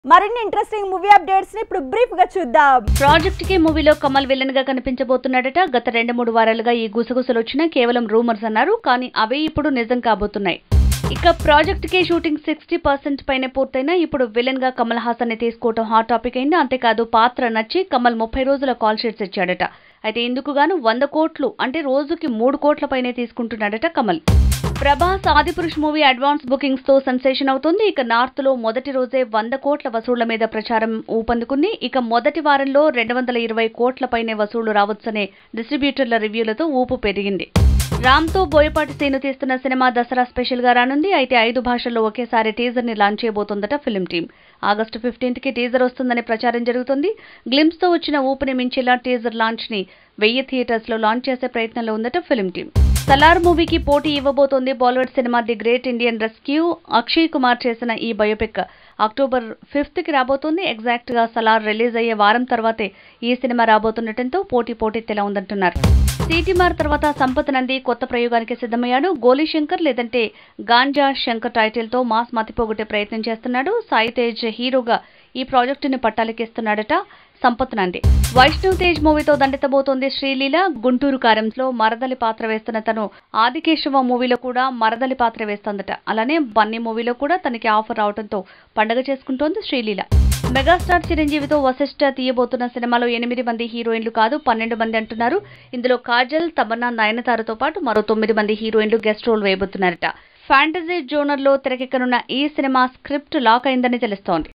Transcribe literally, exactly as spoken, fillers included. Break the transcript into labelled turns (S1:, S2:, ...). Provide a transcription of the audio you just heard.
S1: మరిన్ని interesting movie updates ని ఇప్పుడు బ్రీఫ్ గా చూద్దాం.
S2: ప్రాజెక్ట్ కే మూవీలో కమల్ విలన్ గా కనిపించబోతున్నాడట. గత రెండు మూడు వారాలుగా ఈ గుసగుసలు వచ్చినా కేవలం రూమర్స్ అన్నారు, కానీ అవే ఇప్పుడు నిజం కాబోతున్నాయి. ఇక project K shooting sixty percent పైన పూర్తయినా ఇప్పుడు విలన్ గా కమల్ హాసన్ ని తీసుకోవడం హాట్ టాపిక్ అయింది. అంతేకాదు పాత్ర నచ్చి కమల్ ముప్పై రోజుల కాల్ షీట్స్ ఇచ్చాడట. అయితే ఇందుకు గాను వంద కోట్లు అంటే రోజుకి మూడు కోట్ల పైనే తీసుకుంటున్నాడట Kamal. Prabhas Adipurush movie advance bookings తో సెన్సేషన్ అవుతుంది. ఇక నార్త్ లో మొదటి రోజే వంద కోట్ల వసూళ్ల మీద ప్రచారం ఊపందుకుంది. ఇక మొదటి వారంలో రెండు వందల ఇరవై కోట్ల పైనే వసూళ్లు రావచ్చనే డిస్ట్రిబ్యూటర్ల రివ్యూలతో ఊపు పెరిగింది. రామ్ తో బోయపాటి సీను తీస్తున్న సినిమా దసరా స్పెషల్ గా రానుంది. అయితే ఐదు భాషల్లో ఒకేసారి టీజర్ ని లాంచ్ చేయబోతోందట ఫిల్మ్ టీమ్. ఆగస్టు ఫిఫ్టీన్త్ కి టీజర్ వస్తుందని ప్రచారం జరుగుతుంది. గ్లింప్స్ తో వచ్చిన ఊపిని మించేలా టీజర్ లాంచ్ ని వెయ్యి థియేటర్స్ లో లాంచ్ చేసే ప్రయత్నంలో ఉందట ఫిల్మ్ టీమ్. సలార్ మూవీకి పోటీ ఇవ్వబోతోంది Bollywood cinema the great Indian rescue. Akshay Kumar చేసిన ఈ బయోపిక్ అక్టోబర్ ఫిఫ్త్ కి రాబోతోంది. ఎగ్జాక్ట్ గా సలార్ రిలీజ్ అయ్యే వారం తర్వాతే ఈ సినిమా రాబోతుండటంతో పోటీ పోటీతెలా ఉందంటున్నారు. సిటీమార్ తర్వాత సంపత్ నంది కొత్త ప్రయోగానికి సిద్ధమయ్యాడు. గోలీ శంకర్ లేదంటే గాంజా శంకర్ టైటిల్ తో మాస్ మతిపోగొట్టే ప్రయత్నం చేస్తున్నాడు. సాయి తేజ్ హీరోగా ఈ ప్రాజెక్టుని పట్టాలెక్కిస్తున్నాడట సంపత్ నంది. వైష్ణవ్ తేజ్ మూవీతో దండెత్తబోతోంది శ్రీలీల. గుంటూరు కారంలో మరదలి పాత్ర వేస్తున్న తను ఆదికేశవ మూవీలో కూడా మరదలి పాత్ర వేస్తోందట. అలానే బన్నీ మూవీలో కూడా తనకి ఆఫర్ రావడంతో పండగ చేసుకుంటోంది శ్రీలీల. మెగాస్టార్ చిరంజీవితో వశిష్ఠ తీయబోతున్న సినిమాలో ఎనిమిది మంది హీరోయిన్లు కాదు పన్నెండు మంది అంటున్నారు. ఇందులో కాజల్, తమన్నా, నయనతారతో పాటు మరో తొమ్మిది మంది హీరోయిన్లు గెస్ట్ రోల్ వేయబోతున్నారట. ఫ్యాంటసీ జోనర్ లో తెరకెక్కనున్న ఈ సినిమా స్క్రిప్ట్ లాక్ అయిందని తెలుస్తోంది.